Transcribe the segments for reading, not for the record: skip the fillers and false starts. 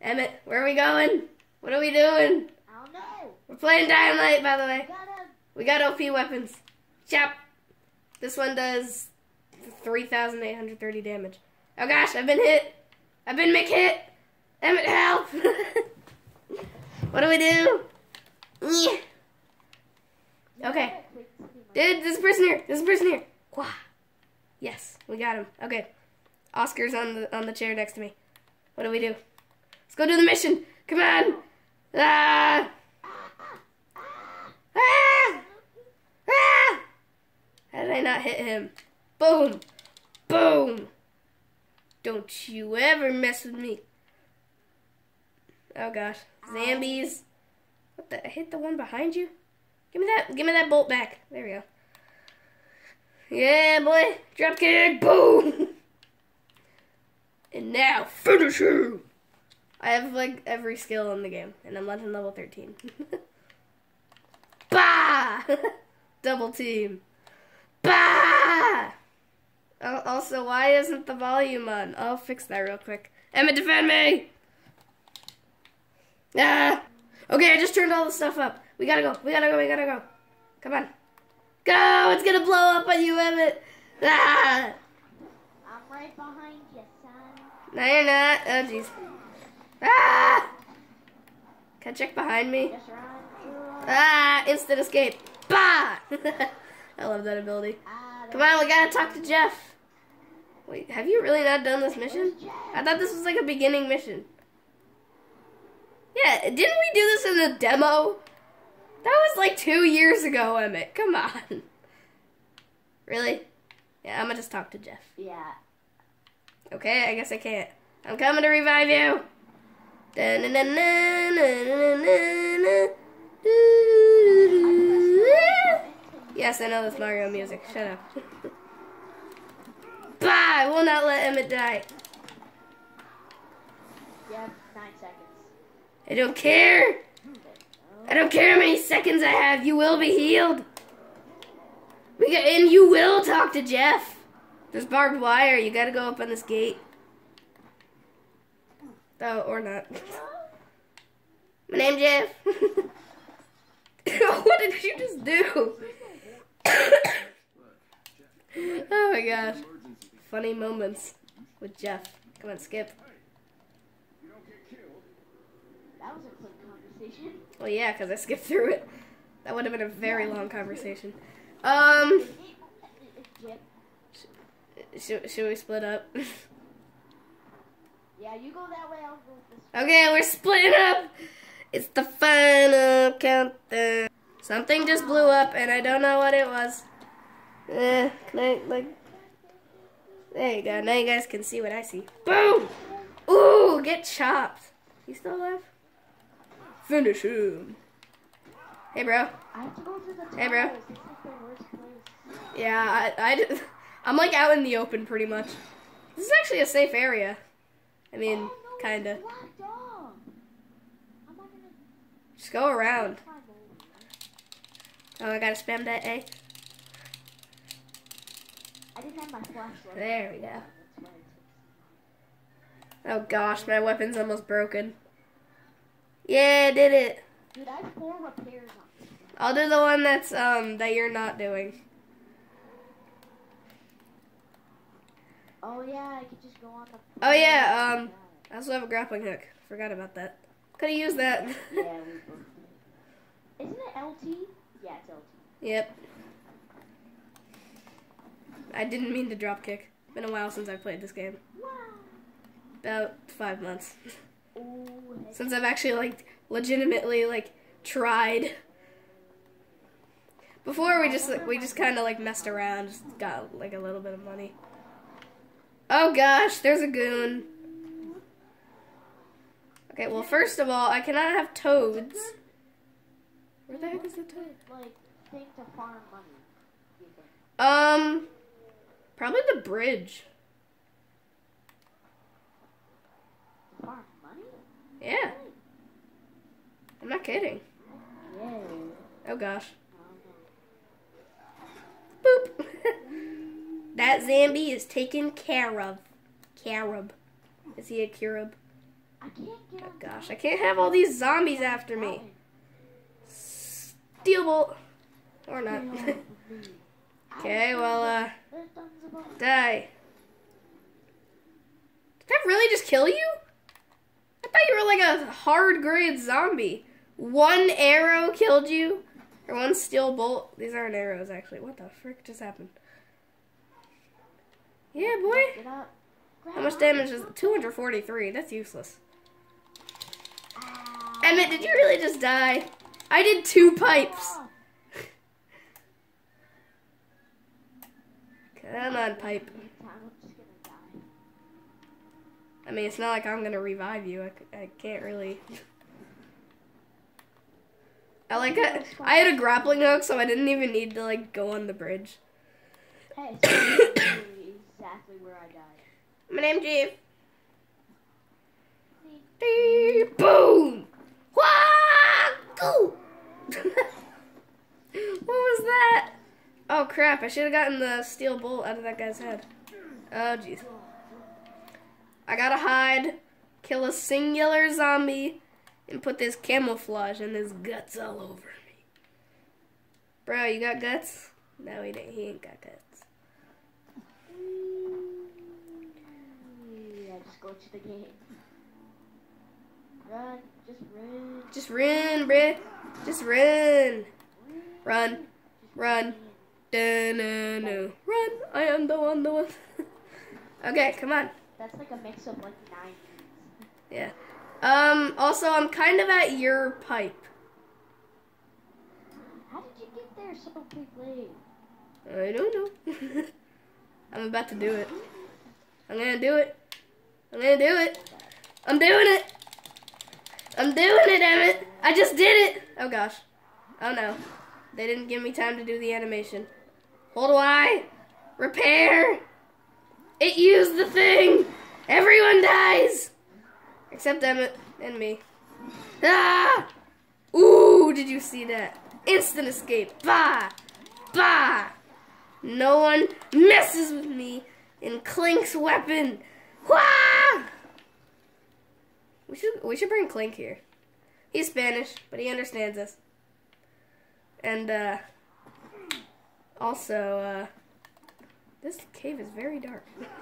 Emmett, where are we going? What are we doing? I don't know. We're playing Dynamite, by the way. Gotta. We got OP weapons. Chop. This one does 3,830 damage. Oh gosh, I've been hit. I've been McHit. Emmett, help. What do we do? Yeah. Okay. Dude, there's a person here. There's a person here. Wah. Yes, we got him. Okay. Oscar's on the chair next to me. What do we do? Let's go do the mission. Come on. Ah. Ah. Ah. How did I not hit him? Boom. Boom. Don't you ever mess with me. Oh gosh. Zombies. What the? I hit the one behind you? Give me that bolt back. There we go. Yeah, boy. Drop kick. Boom. And now, finish him. I have like every skill in the game, and I'm legend level 13. Bah! Double team. Bah! Also, why isn't the volume on? I'll fix that real quick. Emmett, defend me! Ah! Okay, I just turned all the stuff up. We gotta go. We gotta go. We gotta go. Come on. Go! It's gonna blow up on you, Emmett. Ah! I'm right behind you, son. No, you're not. Oh, jeez. Ah! Can I check behind me? Just run. Ah! Instant escape. Bah! I love that ability. Come on, we gotta talk to Jeff. Wait, have you really not done this mission? I thought this was like a beginning mission. Yeah, didn't we do this in the demo? That was like 2 years ago, Emmett. Come on. Really? Yeah, I'm gonna just talk to Jeff. Yeah. Okay, I guess I can't. I'm coming to revive you. Yes, I know this Mario music. Shut up. Bah! I will not let Emmett die. You have 9 seconds. I don't care. I don't care how many seconds I have. You will be healed. And you will talk to Jeff. There's barbed wire. You gotta go up on this gate. Oh, or not. My name's Jeff. What did you just do? Oh my gosh. Funny moments with Jeff. Come on, skip. That was a quick conversation. Well, yeah, because I skipped through it. That would have been a very long conversation. Should we split up? Yeah, you go that way, I'll go this way. Okay, we're splitting up. It's the final countdown. Something just blew up, and I don't know what it was. Can I, like... There you go. Now you guys can see what I see. Boom! Ooh, get chopped. You still alive? Finish him. Hey, bro. I have to go to the Hey, bro. tunnels. This is the worst place. Yeah, I'm like out in the open pretty much. This is actually a safe area. I mean, Oh, no, kinda. it's blocked off. How am I gonna Just go around. climb over? Oh, I gotta spam that A. I didn't have my flashlight. There we go. That's why it took Oh gosh, my weapon's almost broken. Yeah, I did it. Dude, I have 4 repairs on this. I'll do the one that's that you're not doing. Oh yeah, I could just go on the. Oh yeah, I also have a grappling hook. Forgot about that. Could have used that. Yeah, we both did. Isn't it LT? Yeah, it's LT. Yep. I didn't mean to drop kick. Been a while since I played this game. Wow. About 5 months. Ooh, Since I've actually like legitimately like tried. Before we just kind of like messed around, just got like a little bit of money. Oh gosh, there's a goon. Okay, well first of all, I cannot have toads. Where the heck is the toad? like thing to farm money. You think? Probably the bridge. Farm money? Yeah, I'm not kidding. Yeah. Oh gosh. I don't know. Boop. That zombie is taken care of. Carob. Is he a Curub? I I can't get on Gosh, I can't have all these zombies after me. Steel bolt. Or not. Okay, well, die. Did that really just kill you? I thought you were like a hard grade zombie. One arrow killed you? Or one steel bolt? These aren't arrows, actually. What the frick just happened? Yeah, boy. How much damage is it? 243. That's useless. Emmett, did you really just die? I did 2 pipes. Come on, pipe. I mean, it's not like I'm gonna revive you. I can't really. I like it. I had a grappling hook, so I didn't even need to like go on the bridge. Hey, so exactly where I died. My name's Jeff. Boom! Wah! Go! What was that? Oh crap! I should have gotten the steel bolt out of that guy's head. Oh jeez. I gotta hide, kill a singular zombie, and put this camouflage and his guts all over me. Bro, you got guts? No, he ain't got guts. Yeah, just go to the game. Run, just run. Just run, bruh. Just run. Run. Run. No. Run. I am the one. Okay, come on. That's like a mix of like 9. Yeah. Also, I'm kind of at your pipe. How did you get there so quickly? I don't know. I'm about to do it. I'm gonna do it. I'm gonna do it. I'm doing it. I'm doing it, Emmett. I just did it. Oh gosh. Oh no. They didn't give me time to do the animation. Hold Y. Repair. It used the thing. Everyone dies. Except Emmett and me. Ah! Ooh, did you see that? Instant escape. Bah! Bah! No one messes with me in Clink's weapon. Wah! We should bring Clink here. He's Spanish, but he understands us. And also this cave is very dark.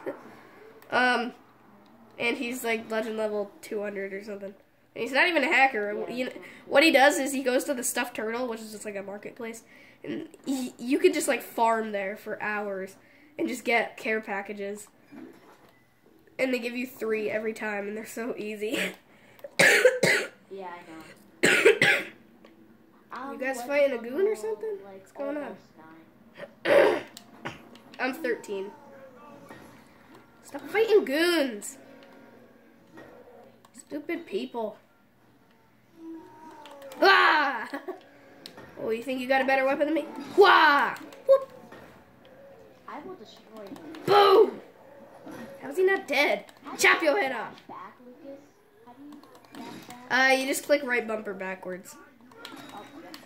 And he's like legend level 200 or something. And he's not even a hacker. You know, what he does is he goes to the stuffed turtle, which is just like a marketplace, and you could just like farm there for hours and just get care packages. And they give you 3 every time, and they're so easy. Yeah, I know. You guys fighting a goon or something? What's going on? I'm 13. Stop fighting goons. Stupid people. Ah! Oh, you think you got a better weapon than me? Wah! Whoop! I will destroy him. Boom! How's he not dead? Chop your head off. Back, Lucas? How do you back? You just click right bumper backwards. Oh,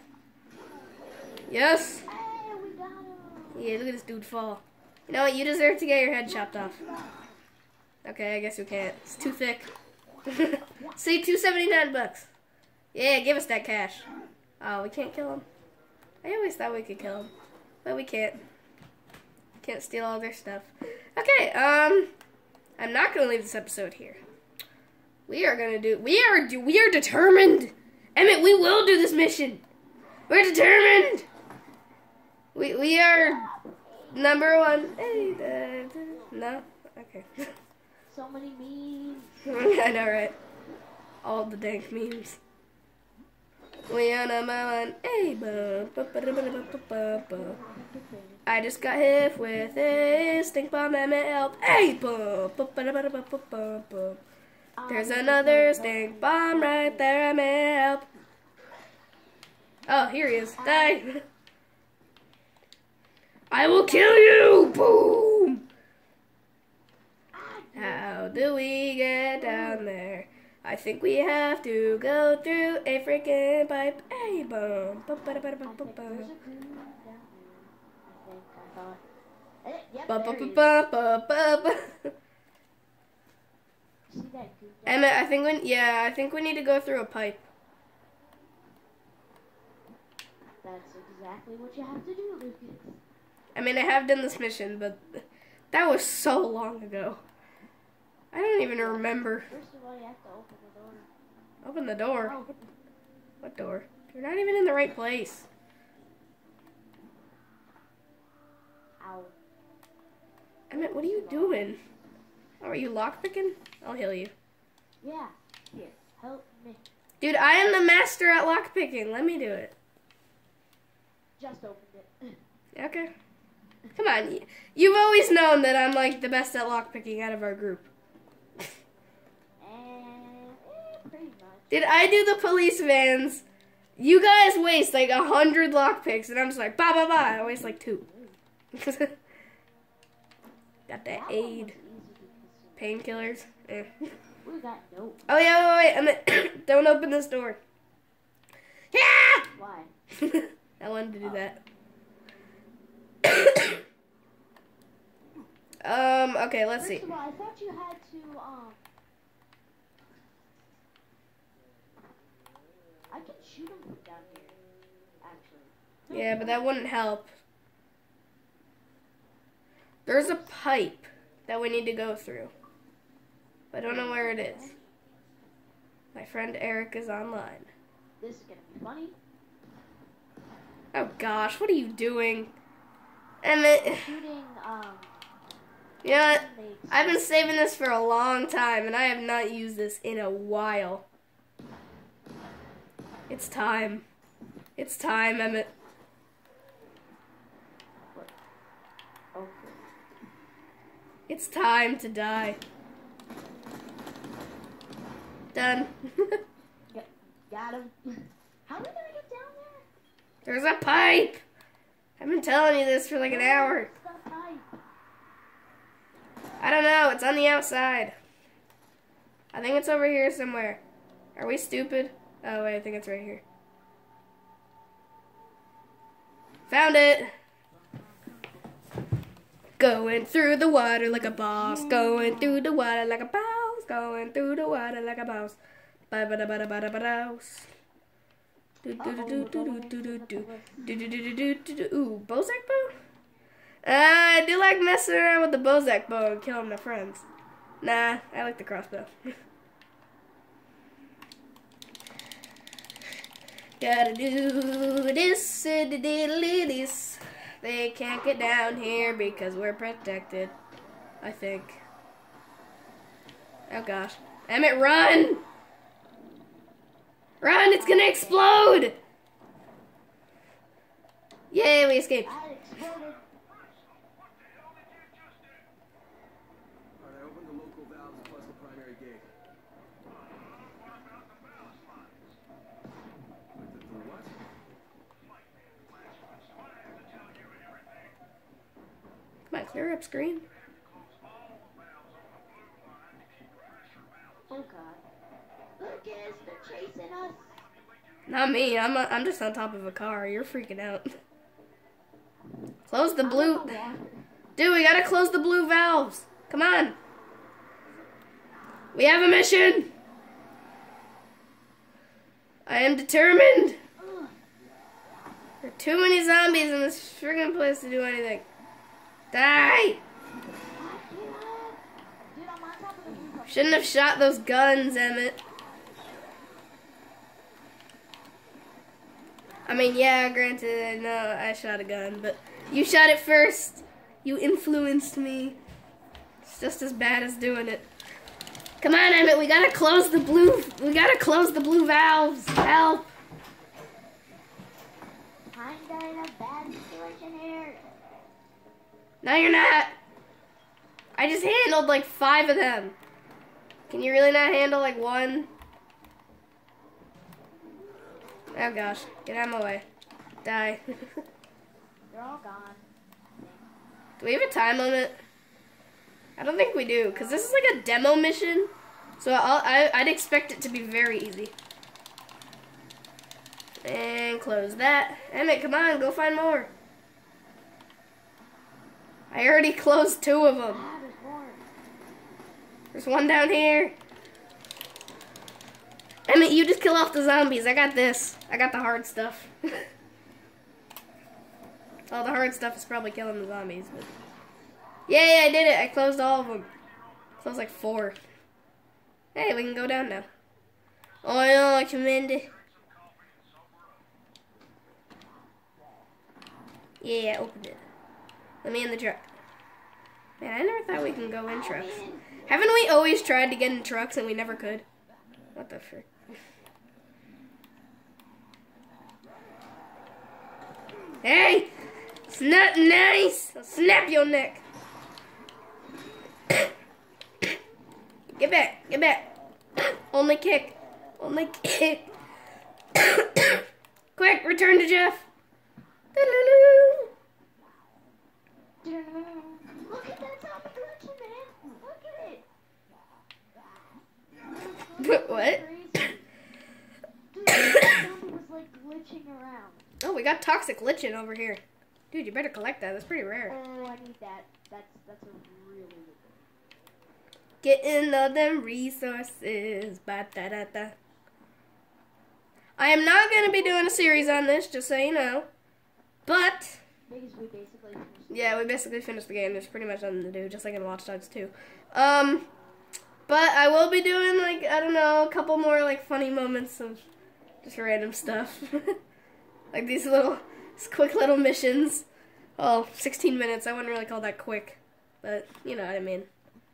Yes? hey, we got him. Yeah, look at this dude fall. You know what? You deserve to get your head chopped off. Okay, I guess we can't. It's too thick. See, $279. Yeah, give us that cash. Oh, we can't kill him. I always thought we could kill him, but we can't. Can't steal all their stuff. Okay, I'm not gonna leave this episode here. We are determined. Emmett, we will do this mission. We're determined. We are number 1. Hey, no, okay. So many memes. I know, right? All the dank memes. We are number 1. Hey, I just got hit with a stink bomb and help. Hey, there's another stink bomb right there. I'm help. Oh, here he is. Die. I will kill you. Boom. How do we get down there? I think we have to go through a freaking pipe. Hey, boom. There's a goon down here. I thought. Yep, there he is. see that goop? Emmett, I think we need to go through a pipe. That's exactly what you have to do, Lucas. I mean, I have done this mission, but that was so long ago. I don't even remember. First of all, you have to open the door. Open the door? Oh, What door? You're not even in the right place. ow. Emmett, what are you doing? Oh, are you lockpicking? I'll heal you. Yeah. Here, help me. Dude, I am the master at lockpicking. Let me do it. Just opened it. Okay. Come on. You've always known that I'm like the best at lockpicking out of our group. Pretty much. Did I do the police vans? You guys waste like 100 lockpicks, and I'm just like, ba ba ba. I waste like 2. Got that That one was aid. easy to consume. Painkillers. Eh. We got no. Oh yeah, wait. Don't open this door. Yeah! Why? I wanted to do that. Okay, let's see. First of all, I thought you had to, I can shoot him from down here, actually. Yeah, but that wouldn't help. There's a pipe that we need to go through. I don't know where it is. My friend Eric is online. This is gonna be funny. Oh gosh, what are you doing? Emmett, Shooting, you know what? teammates. I've been saving this for a long time, and I have not used this in a while. It's time. It's time, Emmett. Okay. It's time to die. Done. Got him. How are we gonna get down there? There's a pipe! I've been telling you this for like an hour. Where's the pipe? I don't know, it's on the outside. I think it's over here somewhere. Are we stupid? Oh wait, I think it's right here. Found it! Going through the water like a boss. Going through the water like a boss. Going through the water like a boss. Ba-ba-da-ba-da-ba-da-ba-da-boss. Do-do-do-do-do-do-do-do. Ooh, Bozak bow? I do like messing around with the Bozak bow and killing my friends. Nah, I like the crossbow. Gotta do this and this. They can't get down here because we're protected. I think. Oh gosh. Emmett, run! Run, it's gonna explode! Yay, we escaped. I exploded. Alright, open the local valves plus the primary gate. The what? Come on, clear up screen. Oh god. Lucas, they're chasing us. Not me, I'm just on top of a car. You're freaking out. Close the blue... I'm in the water. Dude, we gotta close the blue valves. Come on. We have a mission. I am determined. Ugh. There are too many zombies in this friggin' place to do anything. Die! I get up. Dude, I'm on top of the blue house. Shouldn't have shot those guns, Emmett. I mean, yeah, granted, no, I shot a gun, but you shot it first. You influenced me. It's just as bad as doing it. Come on, Emmett, we gotta close the blue valves. Help! Kinda in a bad situation here. No, you're not. I just handled like 5 of them. Can you really not handle like 1? Oh gosh, get out of my way. Die. They're all gone. Do we have a time limit? I don't think we do, because this is like a demo mission. So I'd expect it to be very easy. And close that. Emmett, come on, go find more. I already closed 2 of them. Ah, there's more. There's one down here. Emmett, you just kill off the zombies. I got this. I got the hard stuff. Well, the hard stuff is probably killing the zombies. But... Yay, I did it. I closed all of them. Closed like 4. Hey, we can go down now. Oh, no, Commander. Yeah, I opened it. Let me in the truck. Man, I never thought we can go in trucks. Haven't we always tried to get in trucks and we never could? What the frick? Hey! It's not nice! I'll snap your neck! Get back! Get back! Only kick! Only kick! Quick! Return to Jeff! Look at that zombie glitching, man. Look at it. What? Dude, that zombie was like glitching around. Oh, we got toxic lichen over here. Dude, you better collect that. That's pretty rare. Oh, I need that. That's a really good one. Getting all them resources. Ba-da-da-da. I am not going to be doing a series on this, just so you know. But, Because we basically finished yeah, we basically finished the game. There's pretty much nothing to do, just like in Watch Dogs 2. But I will be doing, like, I don't know, a couple more, like, funny moments of just random stuff. Like these quick little missions. Oh, 16 minutes. I wouldn't really call that quick. But, you know what I mean.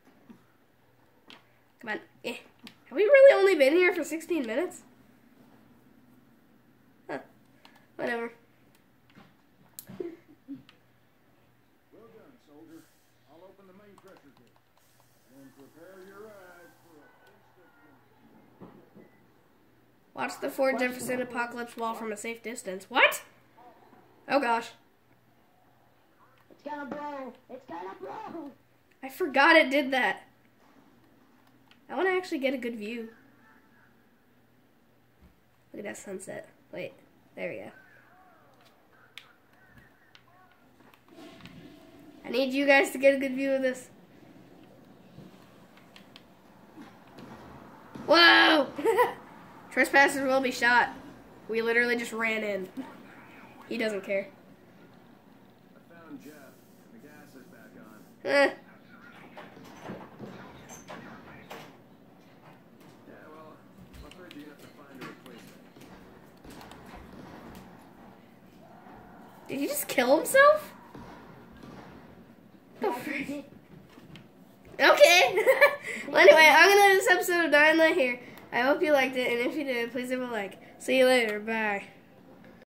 Come on. Eh. Have we really only been here for 16 minutes? Huh. Whatever. Well done, soldier. I'll open the main pressure gate. And prepare your eyes for a instant. Watch the Fort Jefferson apocalypse wall from a safe distance. What? Oh gosh. It's gonna blow. It's gonna blow. I forgot it did that. I want to actually get a good view. Look at that sunset. Wait. There we go. I need you guys to get a good view of this. Whoa! Trespassers will be shot. We literally just ran in. He doesn't care. I found Jeff. The gas is back on. Eh. Yeah, well, I'm afraid you're gonna have to find a replacement. Did he just kill himself? Yeah, we did. Okay. Well, anyway, I'm going to end this episode of Dying Light here. I hope you liked it, and if you did, please leave a like. See you later. Bye.